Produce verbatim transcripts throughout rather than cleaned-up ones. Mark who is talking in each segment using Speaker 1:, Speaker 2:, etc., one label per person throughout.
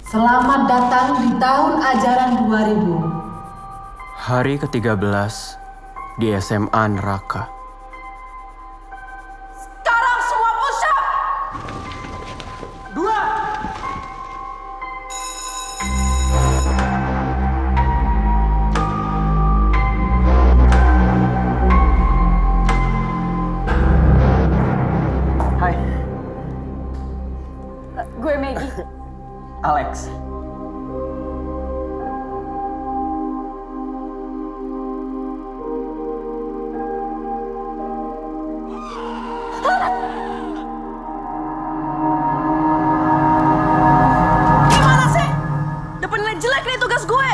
Speaker 1: Selamat datang di tahun ajaran dua ribu.
Speaker 2: Hari ke tiga belas di S M A Neraka.
Speaker 1: Sekarang semua push up!
Speaker 2: Dua! Hai.
Speaker 3: Uh, gue Maggie.
Speaker 2: Alex.
Speaker 3: Gimana sih? Dapat nilai jelek nih tugas gue.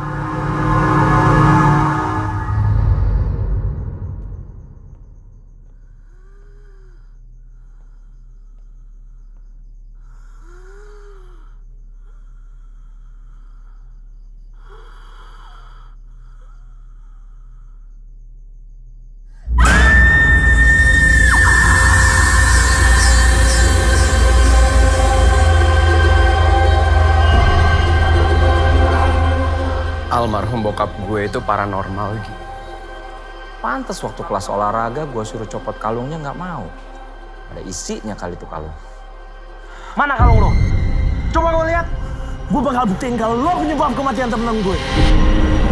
Speaker 2: Almarhum bokap gue itu paranormal gitu.
Speaker 4: Pantes waktu kelas olahraga gue suruh copot kalungnya nggak mau. Ada isinya kali itu kalung.
Speaker 5: Mana kalung lo? Coba gue lihat. Gue bakal buktiin kalau lo penyebab kematian temen gue.